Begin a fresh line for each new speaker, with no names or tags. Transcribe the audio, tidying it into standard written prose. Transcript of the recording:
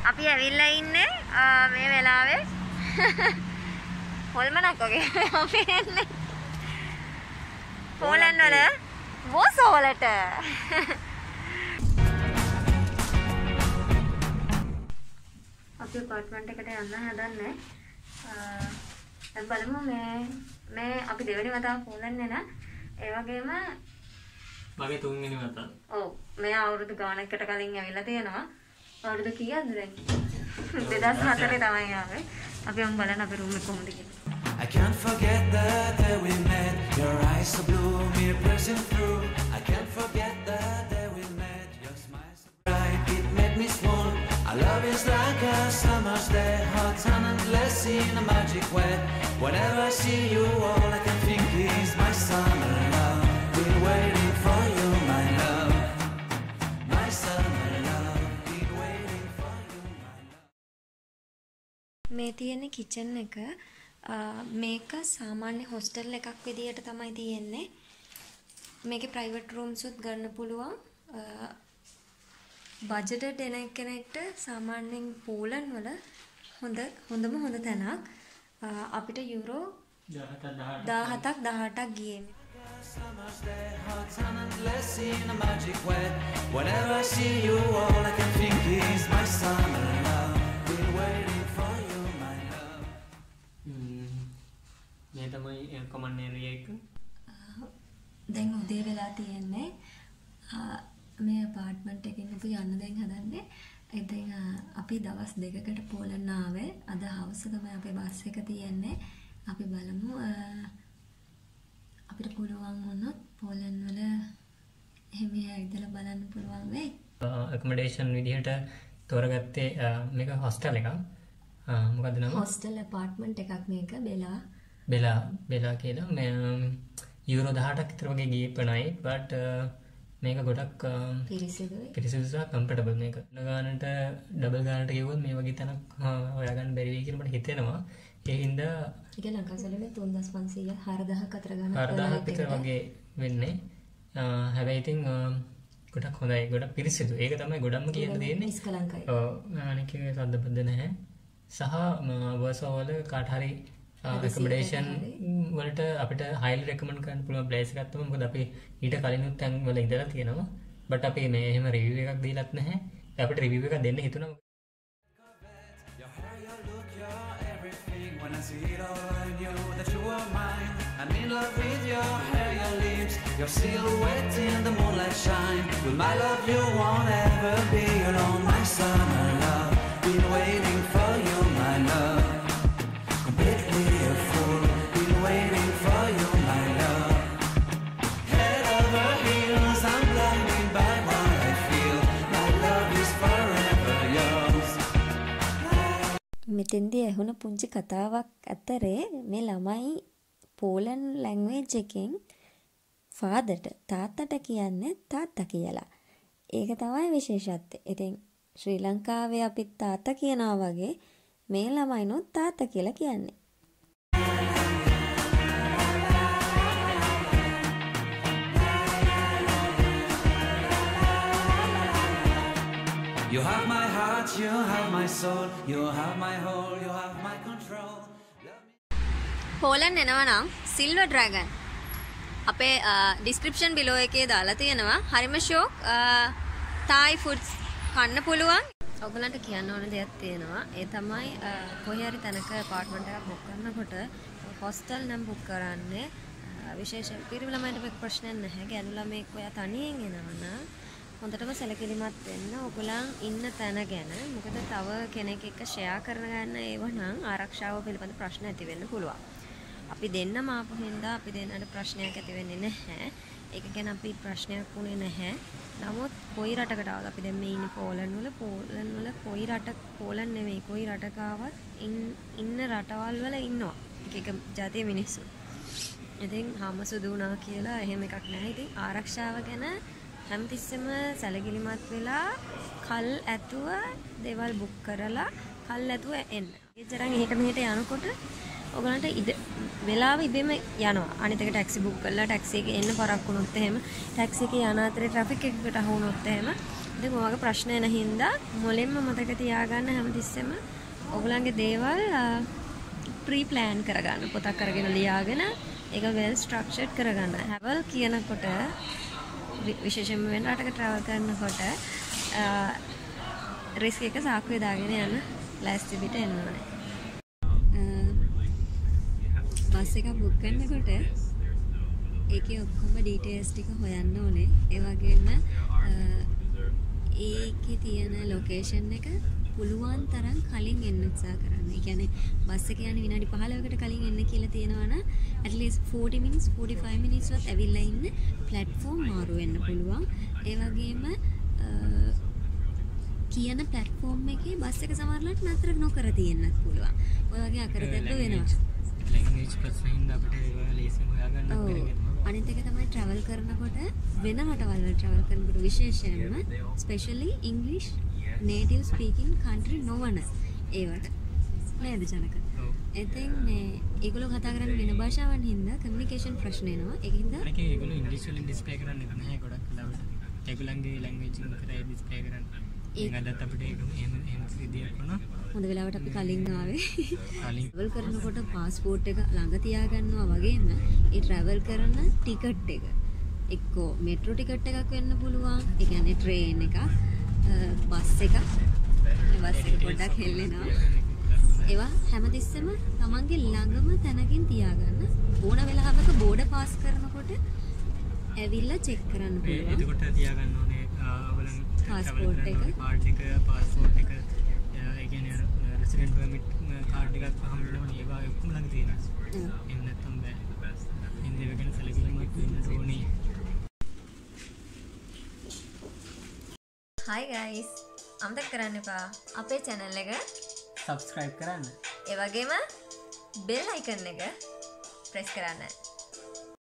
අපි ඇවිල්ලා ඉන්නේ මේ වෙලාවේ හොල්මනක් වගේ අපි එන්නේ පෝලන්ඩ් වල වෝසෝලට. අපි අපාර්ට්මන්ට් එකට යන්න හදන්නේ. දැන් බලමු මේ අපි දෙවෙනි වතාව පෝලන්ඩ් එන. ඒ වගේම
මගේ තුන්වෙනි වතාව.
ඔව් මේ අවුරුදු ගානකට කලින් ඇවිල්ලා තියෙනවා. අවුරුදු කීයක්ද දැන්? 2004 තමයි ආවේ. අපි යමු බලන්න අපේ රූම් එක කොහොමද කියලා.
I can't forget the day we met. Your eyes so blue, me piercing through. I can't forget the day we met. Your smile so bright, it made me swoon. Our love is like a summer's day, hot and endless in a magic way. Whenever I see you, all I can think is my summer love. Been waiting for you, my love. My summer love. Been waiting for you, my love.
මේ තියෙන kitchen එක මේක සාමාන්‍ය hostel එකක් විදියට තමයි තියෙන්නේ. මේකේ ප්‍රයිවට් රූම්ස් උත් ගන්න පුළුවන්. බජට් එන කෙනෙක්ට සාමාන්‍යයෙන් පෝලන්ඩ් වල හොඳම තැනක්. අපිට යුරෝ 17ක් 18ක් ගියේ.
Summer's day, hot and endless in a magic way. Whenever I see you, all I can think is my summer love. Been waiting for you, my love.
මේ තමයි කොමන් ඒරියා එක.
දැන් උදේ වෙලා තියෙන්නේ. මේ අපාර්ට්මන්ට් එකෙන් අපි යන්න දැන් හදන්නේ. ඉතින් අපි දවස් දෙකකට පෝලන්ඩ් ආවේ. අද හවස තමයි අපේ බස් එක තියෙන්නේ. අපි බලමු අපිට පුළුවන් වුණොත් පෝලන්ඩ් වල එහෙම ඇවිදලා බලන්න පුළුවන් වෙයි.
ඇකොමඩේෂන් විදිහට තෝරගත්තේ මේක හොස්ටල් එකක්. මොකද්ද නම?
හොස්ටල් අපාර්ට්මන්ට් එකක් මේක
බෙලා කියලා. මේ යුරෝ 18ක් විතර වගේ ගියේ per night. but මේක ගොඩක් පිරිසිදුයි සහ කම්ෆර්ටබල්. මේක ගානට ඩබල් ගානට ගෙවුවොත් මේ වගේ තැනක් හොයාගන්න බැරි වෙයි කියලා මට හිතෙනවා. ඒ හින්දා
ඒක ලංකාවේ 3500 4000ක් අතර ගන්න
4000ක් විතර වගේ වෙන්නේ. හැබැයි ඉතින් ගොඩක් හොඳයි. ගොඩක් පිරිසිදු. ඒක තමයි ගොඩක්ම කියන්න තියෙන්නේ.
නිස්කලංකයි.
ඔව්. අනික සද්දපද්ද නැහැ. සහ වර්සෝවල කාට හරි accommodation වලට අපිට highly recommend කරන්න පුළුවන් place එකක් තමයි. මොකද අපි ඊට කලිනුත් තැන් වල ඉඳලා තියෙනවා. but අපි මේ එහෙම review එකක් දීලත් නැහැ. අපිට review එකක් දෙන්න හිතුණා.
When I see it all, I knew that you were mine. I'm in love with your hair, your lips, your silhouette in the moonlight shine. With my love, you won't ever be alone, my summer love. Been waiting for you, my love. Completely a fool. Been waiting for you, my love. Head over heels, I'm blinded by what I feel. My love is forever yours.
මෙතෙන්දී ඇහුණ පුංචි කතාවක් අතරේ මේ ළමයි පෝලන්ඩ් language එකෙන් ෆාදර්ට තාත්තට කියන්නේ තාත්තා කියලා. ඒක තමයි විශේෂත්වය. ඉතින් ශ්‍රී ලංකාවේ අපි තාත්තා කියනවා වගේ මේ ළමයිනොත් තාත්තා කියලා කියන්නේ.
You have my heart, you have my soul, you have my whole, you have my control.
Poland එනවා නම් සිල්වර් ඩ්‍රැගන් අපේ ඩිස්ක්‍රිප්ෂන් බිලෝ එකේ දාලා තියෙනවා. හරිම ෂෝක්. තායි ෆුඩ්ස් කන්න පුළුවන්. ඔයගලන්ට කියන්න ඕන දෙයක් තියෙනවා. ඒ තමයි කොහේ හරි තැනක අපාර්ට්මන්ට් එකක් බුක් කරනකොට හොස්ටල් නම් බුක් කරන්නේ විශේෂ පිරිමි ළමයින්ට මේක ප්‍රශ්නයක් නැහැ. ගැණු ළමෙක් ඔයා තනියෙන් එනවනම් හොඳටම සැලකිලිමත් වෙන්න ඔයගලන් ඉන්න තැන ගැන. මොකද තව කෙනෙක් එක්ක ෂෙයා කරන ගන්න ඒව නම් ආරක්ෂාව පිළිබඳ ප්‍රශ්න ඇති වෙන්න පුළුවන්. අපි දෙන්නම ආපු හින්දා අපි දෙන්නට ප්‍රශ්නයක් ඇති වෙන්නේ නැහැ. ඒක ගැන අපි ප්‍රශ්නයක් වුණේ නැහැ. නමුත් කොයි රටකට ආවද අපි දැන් මේ ඉන්නේ පෝලන්ඩ් වල කොයි රටක පෝලන්ඩ් නෙමෙයි කොයි රටක ආවත් ඉන්න රටවල් වල ඉන්නවා එක ජාතිය මිනිස්සු. ඉතින් හැම සුදු වුණා කියලා එහෙම එකක් නැහැ. ඉතින් ආරක්ෂාව ගැන හැමතිස්සෙම සැලකිලිමත් වෙලා කල් ඇතුව දේවල් බුක් කරලා කල් ඇතුව එන්න. ඒ තරම් එහෙට මෙහෙට යනකොට ඔයගලන්ට වෙලාව ඉබේම යනවා. අනිත් එක ටැක්සි බුක් කරලා ටැක්සි එකේ එන්න පරක් වුණොත් එහෙම ටැක්සි එකේ යන අතරේ ට්‍රැෆික් එකකට අහු වුණොත් එහෙම ඉතින් ඔයගේ ප්‍රශ්න එන හින්දා මුලින්ම මතක තියාගන්න හැමතිස්සෙම ඔයගලන්ගේ දේවල් ප්‍රී ප්ලෑන් කරගන්න. පොතක් අරගෙන ලියාගෙන ඒක වෙල් ස්ට්‍රක්චර්ඩ් කරගන්න. හැවල් කියනකොට විශේෂයෙන්ම වෙන රටක ට්‍රැවල් කරනකොට රිස්ක් එක සාක්කුවේ දාගෙන යන ලෑස්ති පිට එන්න ඕනේ. බස් එක බුක් කරනකොට ඒකේ ඔක්කොම ඩීටේල්ස් ටික හොයන්න ඕනේ. ඒ වගේම ඒකේ තියෙන ලොකේෂන් එක පුළුවන් තරම් කලින් එන්න උත්සාහ කරන්න. ඒ කියන්නේ බස් එක යන්නේ විනාඩි 15කට කලින් එන්න කියලා තියෙනවා නම් at least 40 minutes 45 minutes වත් ඇවිල්ලා ඉන්න platform මාරු වෙන්න පුළුවන්. ඒ වගේම කියන platform එකේ බස් එක සමහරවිට නතර නොකර තියෙන්නත් පුළුවන්. ඔය වගේ අකරතැබ්බ වෙනවා.
ලැන්ග්වේජ් ප්‍රශ්න හින්දා අපිට ඒක ලේසියෙන් හොයාගන්න බැරි.
අනිත් එක තමයි travel කරනකොට වෙන රටවල් වල travel කරනකොට විශේෂයෙන්ම especially English native speaking country නොවන ඒවට නේද ජනක? ඉතින් මේ ඒගොල්ලෝ කතා කරන්නේ වෙන භාෂාවන් හින්දා කමියුනිකේෂන් ප්‍රශ්න එනවා. ඒකින්ද
ඒගොල්ලෝ ඉංග්‍රීසි වලින් ඩිස්ප්ලේ කරන්නේ නැහැ ගොඩක් ලාවට. ඒගොල්ලන්ගේ ලැන්ග්වේජ් එකෙන් කරේ ඩිස්ප්ලේ කරන්නේ. ඒකත් අපිට ඒක එහෙම සිද්ධියක් වුණා.
හොඳ වෙලාවට අපි කලින් ආවේ. travel කරනකොට passport එක ළඟ තියාගන්නවා වගේම ඒ travel කරන ටිකට් එක එක්කෝ මෙට්‍රෝ ටිකට් එකක් වෙන්න පුළුවන්. ඒ කියන්නේ train එකක්, බස් එකක්. බස් එක පොඩ්ඩක් හෙල්ලෙනවා. ඒවා හැමතිස්සෙම තමන්ගේ ළඟම තැනකින් තියාගන්න. ඕන වෙලාවක බෝඩර් පාස් කරනකොට ඇවිල්ලා චෙක් කරන්න පුළුවන්.
එතකොට තියාගන්න ඕනේ ඔයගොල්ලන්
passport එක,
කාඩ් එක, passport එක, ඒ කියන්නේ resident permit කාඩ් එකක් හම්බෙන්න ඒවා ඔක්කොම ළඟ තියෙනවා. එහෙම නැත්නම් බෑ. ඉන්දියාව ගැන සැලකිලිමත් වෙන්න ඕනේ.
Hi guys. අමතක කරන්න එපා අපේ channel එක
subscribe කරන්න.
ඒ වගේම bell icon එක press කරන්න.